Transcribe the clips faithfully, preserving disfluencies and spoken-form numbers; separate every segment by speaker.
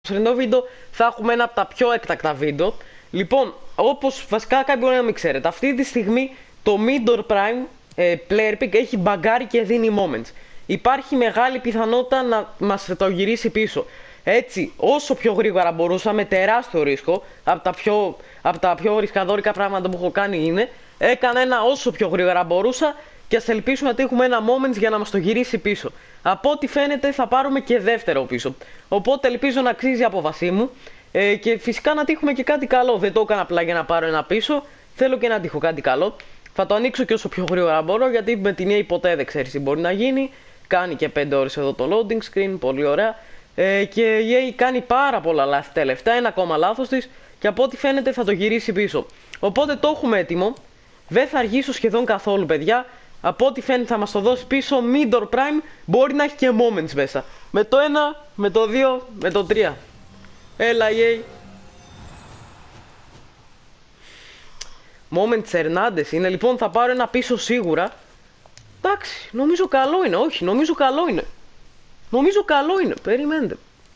Speaker 1: σημερινό βίντεο θα έχουμε ένα από τα πιο έκτακτα βίντεο. Λοιπόν, όπως βασικά κάποιοι μπορεί να μην ξέρετε, αυτή τη στιγμή το Midor Prime ε, Player Pick έχει μπαγκάρει και δίνει moments. Υπάρχει μεγάλη πιθανότητα να μας το γυρίσει πίσω. Έτσι, όσο πιο γρήγορα μπορούσα, με τεράστιο ρίσκο, από τα πιο, από τα πιο ρισκαδόρικα πράγματα που έχω κάνει είναι, έκανα ένα όσο πιο γρήγορα μπορούσα και ας ελπίσουμε να έχουμε ένα moments για να μας το γυρίσει πίσω. Από ό,τι φαίνεται θα πάρουμε και δεύτερο πίσω. Οπότε ελπίζω να αξίζει η απόφασή μου ε, και φυσικά να τύχουμε και κάτι καλό. Δεν το έκανα απλά για να πάρω ένα πίσω, θέλω και να τύχω κάτι καλό. Θα το ανοίξω και όσο πιο γρήγορα μπορώ, γιατί με την ι έι ποτέ δεν ξέρεις τι μπορεί να γίνει. Κάνει και πέντε ώρες εδώ το loading screen, πολύ ωραία. Ε, και η ι έι κάνει πάρα πολλά λάθη τελευταία, ένα ακόμα λάθος της και από ό,τι φαίνεται θα το γυρίσει πίσω. Οπότε το έχουμε έτοιμο, δεν θα αργήσω σχεδόν καθόλου παιδιά. Από ό,τι φαίνεται θα μας το δώσει πίσω. Midor Prime μπορεί να έχει και moments μέσα. Με το ένα, με το δύο, με το τρία. Έλα ι έι. Moments Hernandez είναι, λοιπόν θα πάρω ένα πίσω σίγουρα. Εντάξει, νομίζω καλό είναι, όχι, νομίζω καλό είναι. Νομίζω καλό είναι, περιμένετε.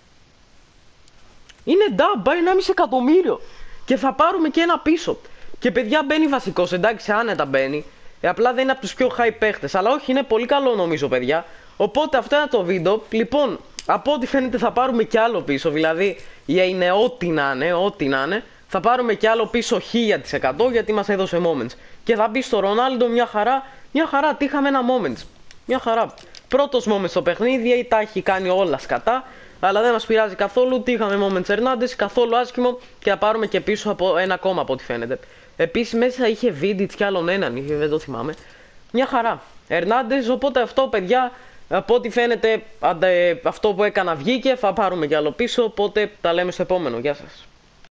Speaker 1: Είναι dub, πάει ενάμιση εκατομμύριο. Και θα πάρουμε και ένα πίσω. Και παιδιά μπαίνει βασικός, εντάξει, άνετα μπαίνει. Ε, απλά δεν είναι από τους πιο high παίχτες. Αλλά όχι, είναι πολύ καλό νομίζω παιδιά. Οπότε αυτό είναι το βίντεο. Λοιπόν, από ό,τι φαίνεται θα πάρουμε κι άλλο πίσω. Δηλαδή, η ι έι είναι ό,τι να είναι, ό,τι να είναι. Θα πάρουμε κι άλλο πίσω χίλια τοις εκατό γιατί μας έδωσε moments. Και θα μπει στο Ρονάλντο μια χαρά. Μια χαρά, τύχαμε ένα moments. Μια χαρά. Πρώτος moments στο παιχνίδι, η ι έι τα έχει κάνει όλα σκατά. Αλλά δεν μας πειράζει καθόλου. Τύχαμε moments Hernandez, καθόλου άσχημο. Και θα πάρουμε και πίσω από ένα ακόμα από ό,τι φαίνεται. Επίσης μέσα είχε Vidic κι άλλον έναν, είχε, δεν το θυμάμαι. Μια χαρά. Hernandez, οπότε αυτό παιδιά, από ό,τι φαίνεται, αντε, αυτό που έκανα βγήκε. Θα πάρουμε κι άλλο πίσω, οπότε τα λέμε στο επόμενο. Γεια σας.